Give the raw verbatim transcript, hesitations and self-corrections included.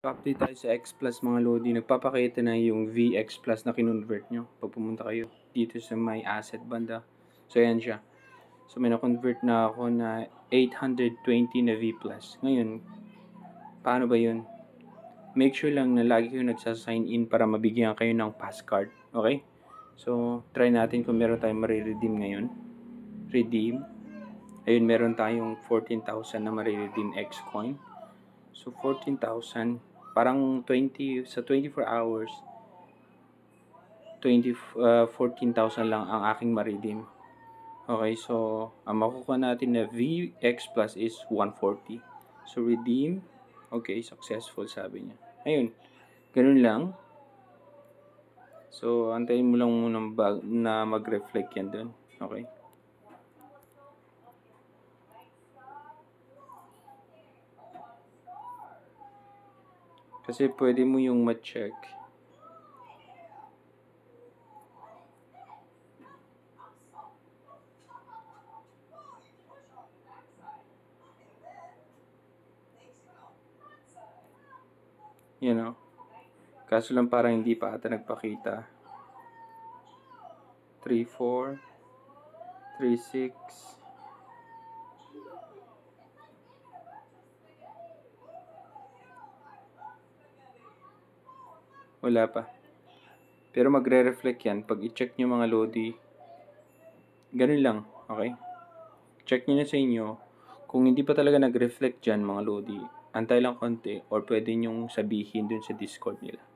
Update tayo sa X Plus mga Lodi. Nagpapakita na yung V X Plus na kinonvert nyo pag pumunta kayo dito sa may asset banda. So ayan siya. So may na-convert na ako na eight twenty na V Plus. Ngayon, paano ba yun? Make sure lang na lagi kayo nagsasign in para mabigyan kayo ng passcard. Okay? So, try natin kung meron tayong mariredeem ngayon. Redeem. Ayun, meron tayong fourteen thousand na mariredeem X coin. So, fourteen thousand. Parang twenty sa twenty-four hours, twenty, uh, fourteen thousand lang ang aking ma-redeem. Okay, so ang makukuha natin na V X Plus is one forty. So redeem. Okay, successful sabi niya. Ayun, ganun lang. So antayin mo lang muna na mag-reflect yan dun. Okay. Kasi pwede mo yung ma-check. You know. Kaso lang parang hindi pa ata nagpakita. three four, three six. Wala pa. Pero magre-reflect yan. Pag i-check nyo mga Lodi, ganun lang. Okay? Check nyo na sa inyo. Kung hindi pa talaga nag-reflect dyan mga Lodi, antay lang konti or pwede nyong sabihin dun sa Discord nila.